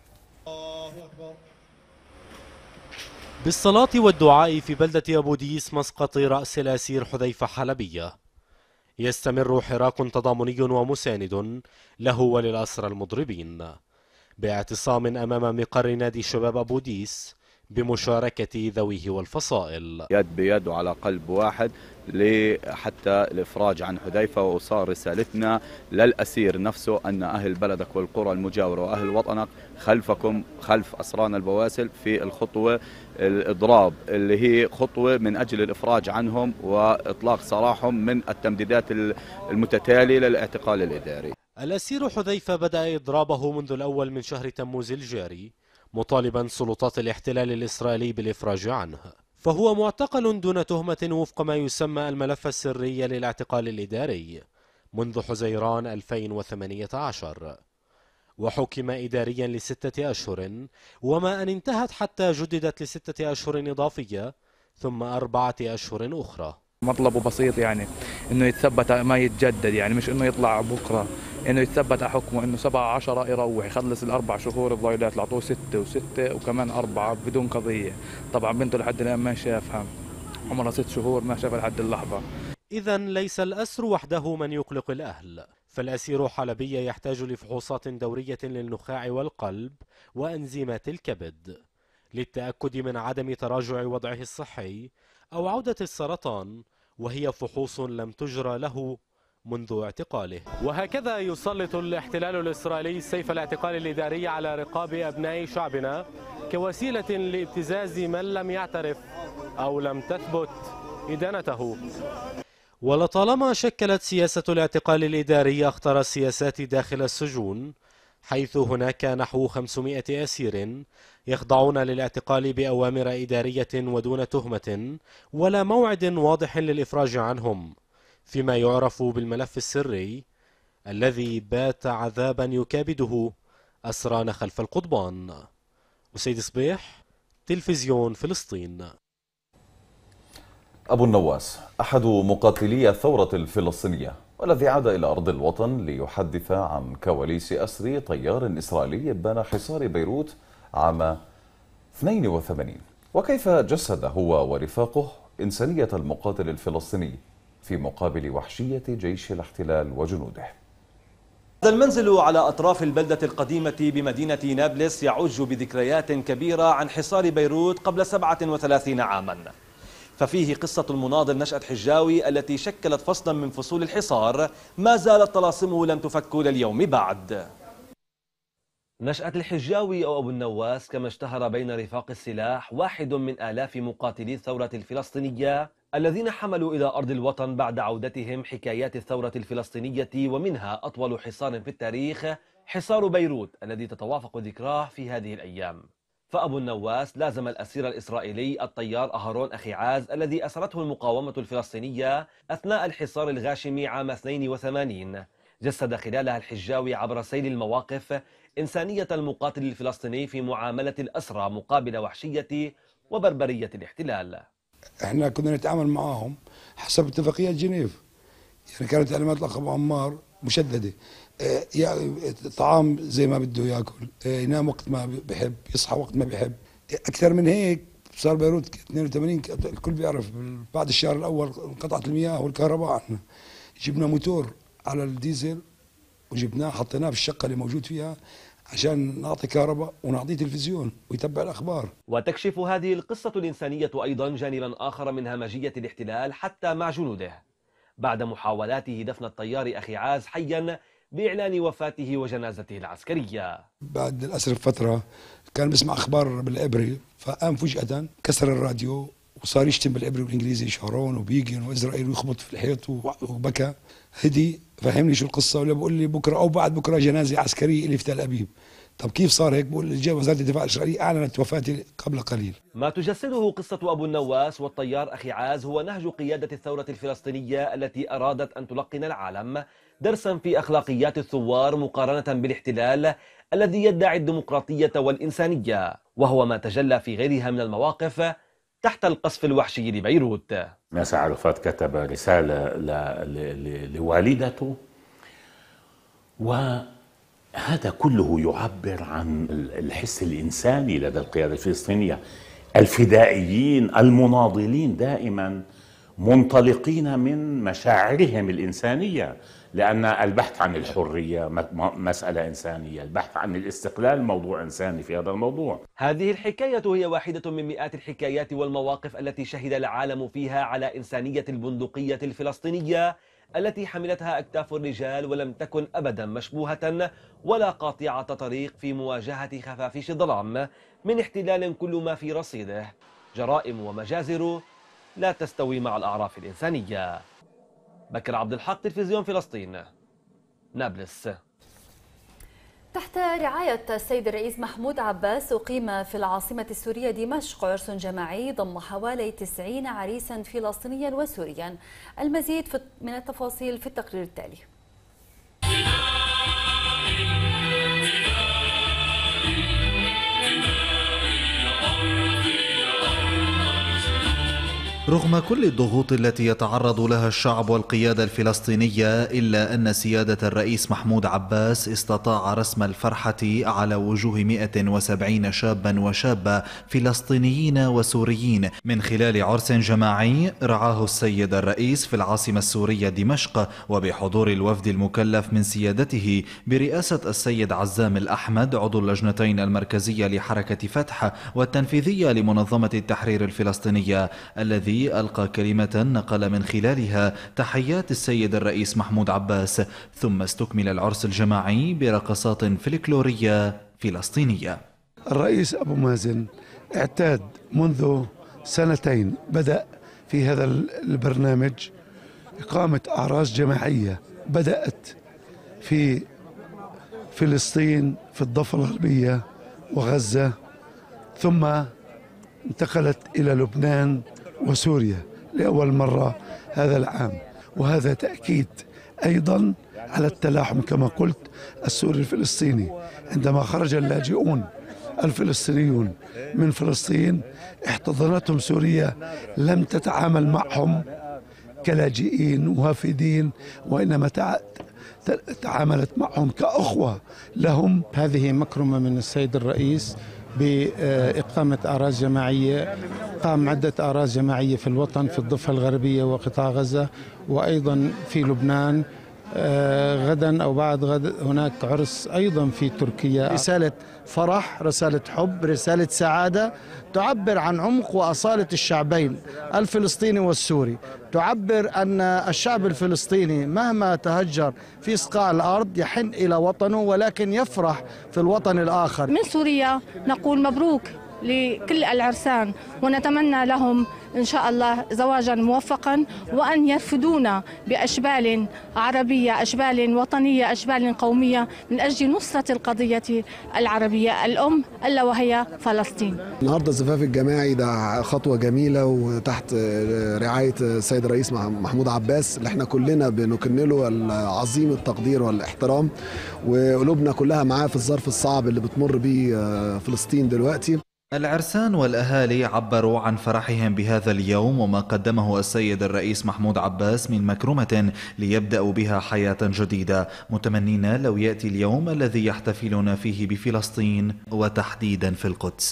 بالصلاة والدعاء في بلدة أبو ديس مسقط رأس الأسير حذيفة حلبية يستمر حراك تضامني ومساند له وللأسرى المضربين باعتصام أمام مقر نادي شباب أبو ديس بمشاركة ذويه والفصائل
يد بيد وعلى قلب واحد حتى الإفراج عن حذيفة. وصار رسالتنا للأسير نفسه أن أهل بلدك والقرى المجاورة وأهل وطنك خلفكم، خلف أسرانا البواسل في الخطوة الإضراب اللي هي خطوة من أجل الإفراج عنهم وإطلاق سراحهم من التمديدات المتتالية للاعتقال الإداري.
الأسير حذيفة بدأ إضرابه منذ الأول من شهر تموز الجاري مطالبا سلطات الاحتلال الإسرائيلي بالإفراج عنه، فهو معتقل دون تهمة وفق ما يسمى الملف السري للاعتقال الإداري منذ حزيران ألفين وثمانية عشر، وحكم إداريا لستة أشهر، وما أن انتهت حتى جددت لستة أشهر إضافية ثم أربعة أشهر أخرى.
مطلبه بسيط، يعني انه يتثبت ما يتجدد، يعني مش انه يطلع بكره، انه يتثبت على حكمه انه سبعة عشرة يروح يخلص الاربع شهور الضايلات، لعطوه ستة وستة وكمان أربعة بدون قضية. طبعا بنته لحد الآن ما شافها، عمرها ست شهور ما شافها لحد اللحظة.
إذا ليس الأسر وحده من يقلق الأهل، فالأسير حلبية يحتاج لفحوصات دورية للنخاع والقلب وأنزيمات الكبد للتأكد من عدم تراجع وضعه الصحي أو عودة السرطان، وهي فحوص لم تجرى له منذ اعتقاله. وهكذا يسلط الاحتلال الإسرائيلي سيف الاعتقال الإداري على رقاب أبناء شعبنا كوسيلة لابتزاز من لم يعترف أو لم تثبت إدانته. ولطالما شكلت سياسة الاعتقال الإداري أخطر السياسات داخل السجون، حيث هناك نحو خمسمائة أسير يخضعون للاعتقال بأوامر إدارية ودون تهمة ولا موعد واضح للإفراج عنهم، فيما يعرف بالملف السري الذي بات عذابا يكابده أسرانا خلف القضبان. أسيد صبيح، تلفزيون فلسطين.
أبو النواس أحد مقاتلي الثورة الفلسطينية والذي عاد إلى أرض الوطن ليحدث عن كواليس أسر طيار إسرائيلي بان حصار بيروت عام اثنين وثمانين، وكيف جسد هو ورفاقه إنسانية المقاتل الفلسطيني في مقابل وحشية جيش الاحتلال وجنوده.
هذا المنزل على أطراف البلدة القديمة بمدينة نابلس يعج بذكريات كبيرة عن حصار بيروت قبل سبعة وثلاثين عاما، ففيه قصة المناضل نشأت حجاوي التي شكلت فصلا من فصول الحصار ما زالت طلاسمه لم تفك لليوم بعد. نشأت الحجاوي أو أبو النواس كما اشتهر بين رفاق السلاح واحد من آلاف مقاتلي الثورة الفلسطينية الذين حملوا إلى أرض الوطن بعد عودتهم حكايات الثورة الفلسطينية، ومنها أطول حصار في التاريخ حصار بيروت الذي تتوافق ذكراه في هذه الأيام. فأبو النواس لازم الأسير الإسرائيلي الطيار أهرون أخيعاز الذي أسرته المقاومة الفلسطينية أثناء الحصار الغاشم عام اثنين وثمانين. جسد خلالها الحجاوي عبر سيل المواقف إنسانية المقاتل الفلسطيني في معاملة الأسرى مقابل وحشية وبربرية الاحتلال.
احنا كنا نتعامل معاهم حسب اتفاقية جنيف، يعني كانت تعليمات الأخ أبو عمار مشددة، يعني طعام زي ما بده ياكل، ينام وقت ما بحب، يصحى وقت ما بحب، اكثر من هيك صار بيروت اثنين وثمانين، الكل بيعرف بعد الشهر الاول انقطعت المياه والكهرباء. احنا جبنا موتور على الديزل وجبناه حطيناه في الشقه اللي موجود فيها عشان نعطي كهرباء ونعطيه تلفزيون ويتبع الاخبار.
وتكشف هذه القصة الإنسانية أيضا جانبا آخر من همجية الاحتلال حتى مع جنوده بعد محاولاته دفن الطيار أخي عاز حيا بإعلان وفاته وجنازته العسكرية.
بعد الأسر بفترة كان بسمع أخبار بالعبري، فقام فجأة كسر الراديو وصار يشتم بالعبري والإنجليزي شارون وبيجن وإسرائيل ويخبط في الحيط وبكى. هدي فهمني شو القصة، ولا بقول لي بكرة أو بعد بكرة جنازة عسكرية اللي في تل أبيب. طب كيف صار هيك؟ بقول جاء وزارة الدفاع الإسرائيلية أعلنت وفاتي قبل قليل.
ما تجسده قصة أبو النواس والطيار أخي عاز هو نهج قيادة الثورة الفلسطينية التي أرادت أن تلقن العالم درسا في أخلاقيات الثوار مقارنة بالاحتلال الذي يدعي الديمقراطية والإنسانية، وهو ما تجلى في غيرها من المواقف تحت القصف الوحشي لبيروت.
ياسر عرفات كتب رسالة لوالدته، وهذا كله يعبر عن الحس الإنساني لدى القيادة الفلسطينية. الفدائيين المناضلين دائما منطلقين من مشاعرهم الإنسانية، لأن البحث عن الحرية مسألة إنسانية، البحث عن الاستقلال موضوع إنساني في هذا الموضوع.
هذه الحكاية هي واحدة من مئات الحكايات والمواقف التي شهد العالم فيها على إنسانية البندقية الفلسطينية التي حملتها أكتاف الرجال ولم تكن أبدا مشبوهة ولا قاطعة طريق في مواجهة خفافيش الظلام من احتلال كل ما في رصيده جرائم ومجازر لا تستوي مع الأعراف الإنسانية. بكر عبد الحق، تلفزيون فلسطين، نابلس.
تحت رعاية السيد الرئيس محمود عباس أقيم في العاصمة السورية دمشق عرس جماعي ضم حوالي تسعين عريسا فلسطينيا وسوريا. المزيد من التفاصيل في التقرير التالي.
رغم كل الضغوط التي يتعرض لها الشعب والقيادة الفلسطينية، إلا أن سيادة الرئيس محمود عباس استطاع رسم الفرحة على وجوه مئة وسبعين شابا وشابة فلسطينيين وسوريين من خلال عرس جماعي رعاه السيد الرئيس في العاصمة السورية دمشق، وبحضور الوفد المكلف من سيادته برئاسة السيد عزام الأحمد عضو اللجنتين المركزية لحركة فتح والتنفيذية لمنظمة التحرير الفلسطينية، الذي ألقى كلمة نقل من خلالها تحيات السيد الرئيس محمود عباس. ثم استكمل العرس الجماعي برقصات فلكلورية فلسطينية.
الرئيس أبو مازن اعتاد منذ سنتين بدأ في هذا البرنامج إقامة أعراس جماعية بدأت في فلسطين في الضفة الغربية وغزة، ثم انتقلت إلى لبنان وسوريا لأول مرة هذا العام، وهذا تأكيد أيضا على التلاحم كما قلت السوري الفلسطيني. عندما خرج اللاجئون الفلسطينيون من فلسطين احتضنتهم سوريا، لم تتعامل معهم كلاجئين وافدين، وإنما تعاملت معهم كأخوة لهم.
هذه مكرمة من السيد الرئيس بإقامة أعراس جماعية. قام عدة أعراس جماعية في الوطن في الضفة الغربية وقطاع غزة، وأيضا في لبنان. آه غدا أو بعد غد هناك عرس أيضا في تركيا.
رسالة فرح، رسالة حب، رسالة سعادة تعبر عن عمق وأصالة الشعبين الفلسطيني والسوري، تعبر أن الشعب الفلسطيني مهما تهجر في صقاع الأرض يحن إلى وطنه، ولكن يفرح في الوطن الآخر.
من سوريا نقول مبروك لكل العرسان، ونتمنى لهم إن شاء الله زواجا موفقا، وأن يرفدونا بأشبال عربية، أشبال وطنية، أشبال قومية من أجل نصرة القضية العربية الأم ألا وهي فلسطين.
النهارده الزفاف الجماعي ده خطوة جميلة وتحت رعاية السيد الرئيس محمود عباس اللي احنا كلنا بنكن له عظيم التقدير والاحترام، وقلوبنا كلها معاه في الظرف الصعب اللي بتمر بيه فلسطين دلوقتي.
العرسان والأهالي عبروا عن فرحهم بهذا اليوم وما قدمه السيد الرئيس محمود عباس من مكرمة ليبدأوا بها حياة جديدة، متمنين لو يأتي اليوم الذي يحتفلون فيه بفلسطين وتحديدا في القدس.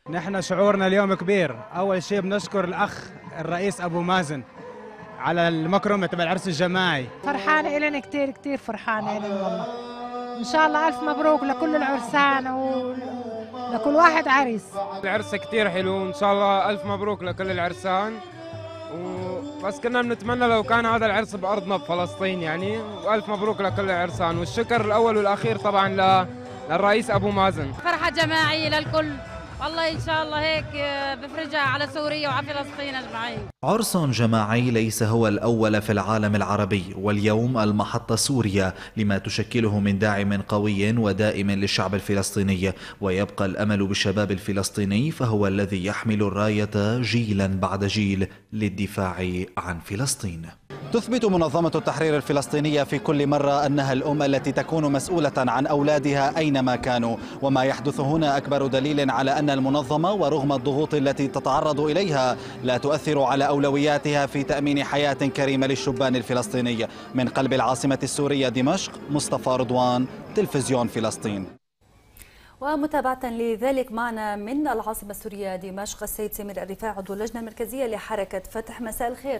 نحن شعورنا اليوم كبير. أول شيء بنشكر الأخ الرئيس أبو مازن على المكرمة تبع العرس الجماعي.
فرحانة إلنا كتير كتير فرحانة إلنا والله. إن شاء الله ألف مبروك لكل العرسان ولكل واحد عريس.
العرس كتير حلو، إن شاء الله ألف مبروك لكل العرسان. بس كنا بنتمنى لو كان هذا العرس بأرضنا بفلسطين يعني، وألف مبروك لكل العرسان. والشكر الأول والأخير طبعا للرئيس أبو مازن.
فرحة جماعية للكل، والله إن شاء الله هيك بفرجها على سوريا وعلى فلسطين أجمعين.
عرس جماعي ليس هو الأول في العالم العربي، واليوم المحطة سوريا لما تشكله من داعم قوي ودائم للشعب الفلسطيني، ويبقى الأمل بالشباب الفلسطيني فهو الذي يحمل الراية جيلا بعد جيل للدفاع عن فلسطين.
تثبت منظمة التحرير الفلسطينية في كل مرة أنها الأم التي تكون مسؤولة عن أولادها أينما كانوا، وما يحدث هنا أكبر دليل على أن المنظمة ورغم الضغوط التي تتعرض إليها لا تؤثر على أولوياتها في تأمين حياة كريمة للشبان الفلسطيني. من قلب العاصمة السورية دمشق، مصطفى رضوان، تلفزيون فلسطين.
ومتابعة لذلك معنا من العاصمة السورية دمشق السيد سمير الرفاع عضو اللجنة المركزية لحركة فتح. مساء الخير.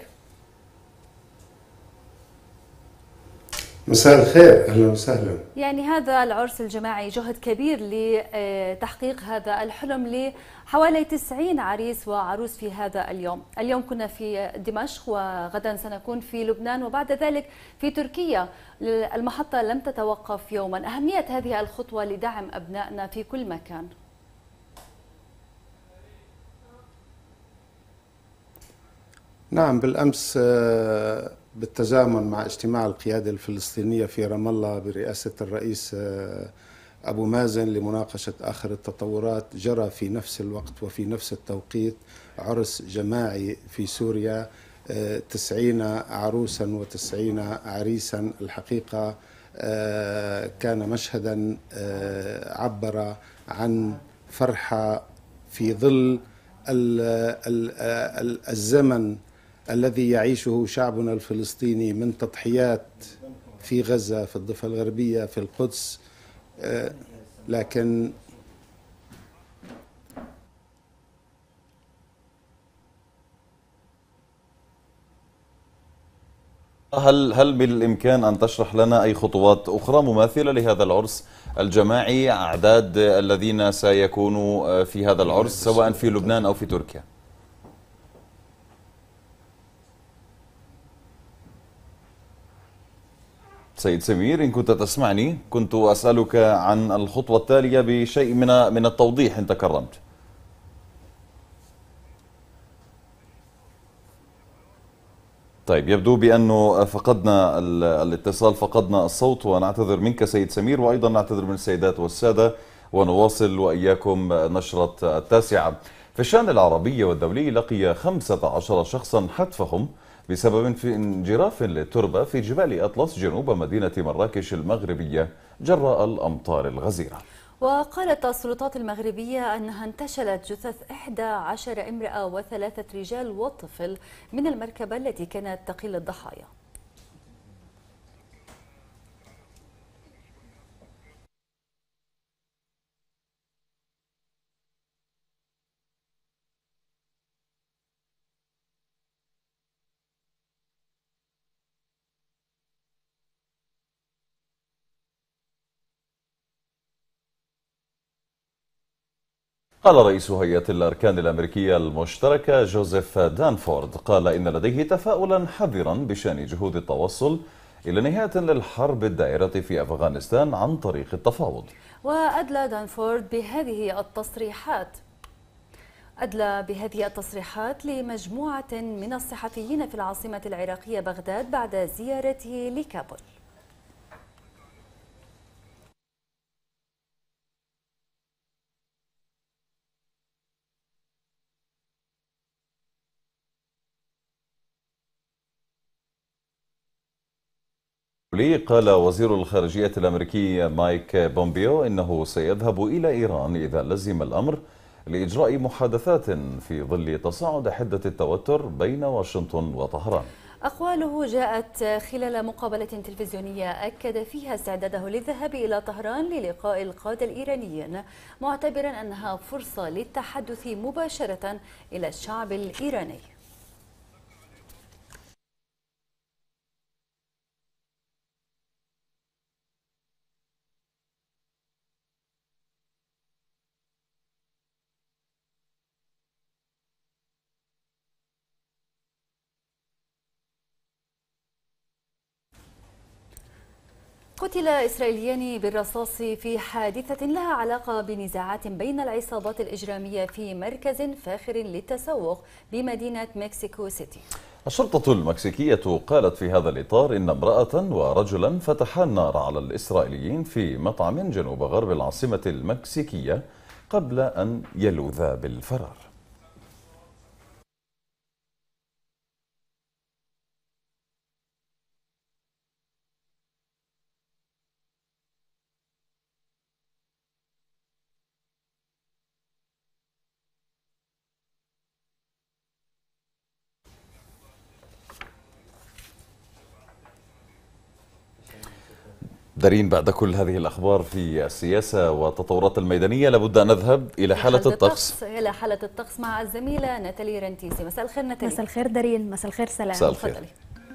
مساء الخير، أهلا وسهلا.
يعني هذا العرس الجماعي جهد كبير لتحقيق هذا الحلم لحوالي تسعين عريس وعروس في هذا اليوم. اليوم كنا في دمشق وغدا سنكون في لبنان وبعد ذلك في تركيا. المحطة لم تتوقف يوما. أهمية هذه الخطوة لدعم أبنائنا في كل مكان.
نعم، بالأمس بالتزامن مع اجتماع القيادة الفلسطينية في رام الله برئاسة الرئيس أبو مازن لمناقشة آخر التطورات، جرى في نفس الوقت وفي نفس التوقيت عرس جماعي في سوريا، تسعين عروسا وتسعين عريسا. الحقيقة كان مشهدا عبر عن فرحة في ظل الزمن الذي يعيشه شعبنا الفلسطيني من تضحيات في غزة، في الضفة الغربية، في القدس. لكن
هل هل بالإمكان أن تشرح لنا أي خطوات أخرى مماثلة لهذا العرس الجماعي، أعداد الذين سيكونوا في هذا العرس سواء في لبنان أو في تركيا؟ سيد سمير، إن كنت تسمعني كنت أسألك عن الخطوة التالية بشيء من من التوضيح إن تكرمت. طيب، يبدو بأنه فقدنا الاتصال، فقدنا الصوت، ونعتذر منك سيد سمير، وأيضا نعتذر من السيدات والسادة، ونواصل وإياكم نشرة التاسعة. في الشأن العربي والدولي لقي خمسة عشر شخصا حتفهم بسبب في انجراف للتربة في جبال أطلس جنوب مدينة مراكش المغربية جراء الأمطار الغزيرة.
وقالت السلطات المغربية أنها انتشلت جثث إحدى عشر امرأة وثلاثة رجال وطفل من المركبة التي كانت تقل الضحايا.
قال رئيس هيئة الأركان الأمريكية المشتركة جوزيف دانفورد قال إن لديه تفاؤلا حذرا بشأن جهود التوصل إلى نهاية للحرب الدائرة في أفغانستان عن طريق التفاوض.
وأدلى دانفورد بهذه التصريحات أدلى بهذه التصريحات لمجموعة من الصحفيين في العاصمة العراقية بغداد بعد زيارته لكابول.
قال وزير الخارجية الأمريكي مايك بومبيو إنه سيذهب إلى إيران إذا لزم الأمر لإجراء محادثات في ظل تصاعد حدة التوتر بين واشنطن وطهران.
أقواله جاءت خلال مقابلة تلفزيونية أكد فيها استعداده للذهاب إلى طهران للقاء القادة الإيرانيين، معتبرا أنها فرصة للتحدث مباشرة إلى الشعب الإيراني. قتل إسرائيليان بالرصاص في حادثة لها علاقة بنزاعات بين العصابات الإجرامية في مركز فاخر للتسوق بمدينة مكسيكو سيتي.
الشرطة المكسيكية قالت في هذا الإطار إن امرأة ورجلا فتحا النار على الإسرائيليين في مطعم جنوب غرب العاصمة المكسيكية قبل أن يلوذا بالفرار. دارين، بعد كل هذه الأخبار في السياسة والتطورات الميدانية لابد أن نذهب إلى حالة الطقس.
إلى حالة الطقس مع الزميلة ناتالي رنتيسي. مساء الخير ناتالي.
مساء الخير دارين. مساء الخير سلام.
مساء الخير.
تفضلي.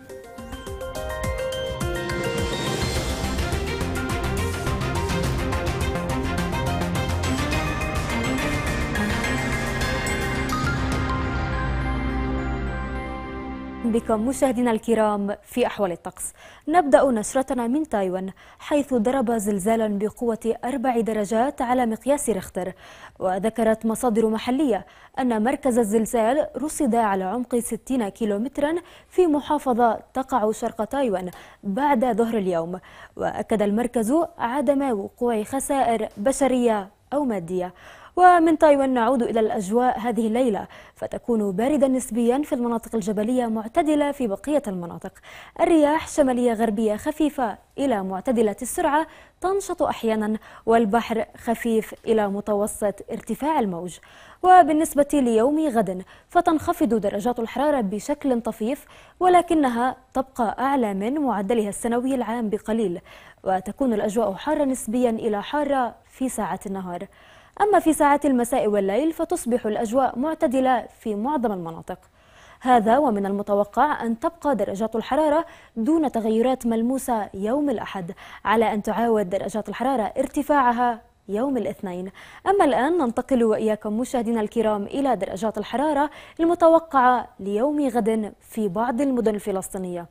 بكم مشاهدينا الكرام في أحوال الطقس. نبدأ نشرتنا من تايوان، حيث ضرب زلزالا بقوة أربع درجات على مقياس ريختر. وذكرت مصادر محلية أن مركز الزلزال رصد على عمق ستين كيلومترا في محافظة تقع شرق تايوان بعد ظهر اليوم. وأكد المركز عدم وقوع خسائر بشرية أو مادية. ومن تايوان نعود إلى الأجواء هذه الليلة، فتكون باردة نسبيا في المناطق الجبلية، معتدلة في بقية المناطق. الرياح شمالية غربية خفيفة إلى معتدلة السرعة تنشط أحيانا، والبحر خفيف إلى متوسط ارتفاع الموج. وبالنسبة ليوم غد فتنخفض درجات الحرارة بشكل طفيف، ولكنها تبقى أعلى من معدلها السنوي العام بقليل، وتكون الأجواء حارة نسبيا إلى حارة في ساعات النهار. أما في ساعات المساء والليل فتصبح الأجواء معتدلة في معظم المناطق. هذا ومن المتوقع أن تبقى درجات الحرارة دون تغيرات ملموسة يوم الأحد، على أن تعاود درجات الحرارة ارتفاعها يوم الاثنين. أما الآن ننتقل وإياكم مشاهدينا الكرام إلى درجات الحرارة المتوقعة ليوم غد في بعض المدن الفلسطينية،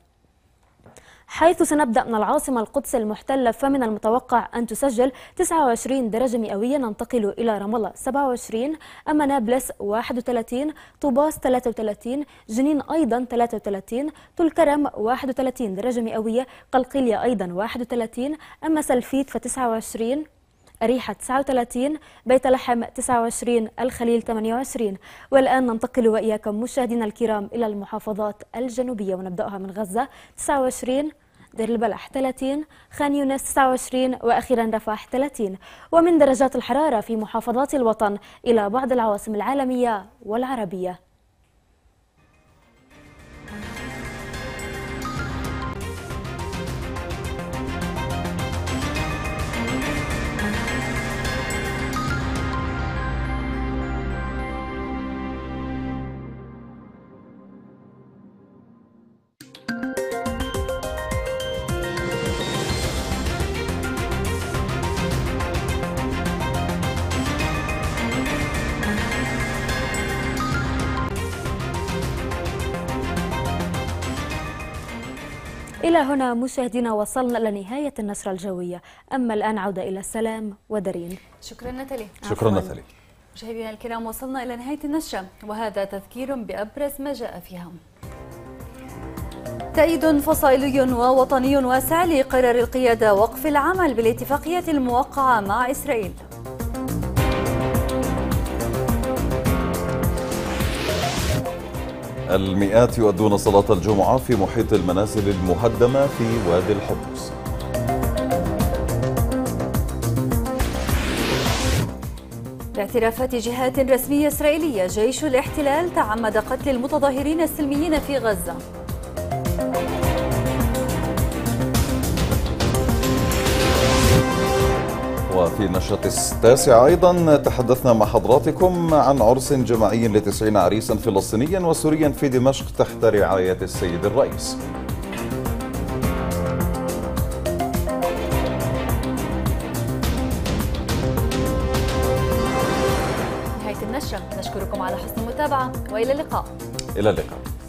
حيث سنبدأ من العاصمة القدس المحتلة، فمن المتوقع أن تسجل تسعة وعشرين درجة مئوية. ننتقل إلى رام الله سبعة وعشرين، أما نابلس واحد وثلاثين، طوباس ثلاثة وثلاثين، جنين أيضا ثلاثة وثلاثين، طولكرم واحد وثلاثين درجة مئوية، قلقيلية أيضا واحد وثلاثين، أما سلفيت فتسعة وعشرين، أريحة تسعة وثلاثين، بيت لحم تسعة وعشرين، الخليل ثمانية وعشرين. والآن ننتقل وإياكم مشاهدينا الكرام إلى المحافظات الجنوبية، ونبدأها من غزة تسعة وعشرين، دير البلح ثلاثين، خان يونس تسعة وعشرين، وأخيرا رفح ثلاثين. ومن درجات الحرارة في محافظات الوطن إلى بعض العواصم العالمية والعربية. إلى هنا مشاهدينا وصلنا لنهاية النشرة الجوية. أما الآن عودة إلى السلام ودارين.
شكرا ناتالي.
شكرا ناتالي.
مشاهدينا الكرام وصلنا إلى نهاية النشرة، وهذا تذكير بأبرز ما جاء فيها. تأييد فصائلي ووطني واسع لقرار القيادة وقف العمل بالاتفاقية الموقعة مع إسرائيل.
المئات يؤدون صلاة الجمعة في محيط المنازل المهدمة في وادي الحمص.
باعترافات جهات رسمية إسرائيلية، جيش الاحتلال تعمد قتل المتظاهرين السلميين في غزة.
وفي النشرة التاسعة أيضا تحدثنا مع حضراتكم عن عرس جماعي لتسعين عريسا فلسطينيا وسوريا في دمشق تحت رعاية السيد الرئيس.
نهاية النشرة، نشكركم على حسن المتابعة وإلى اللقاء.
إلى اللقاء.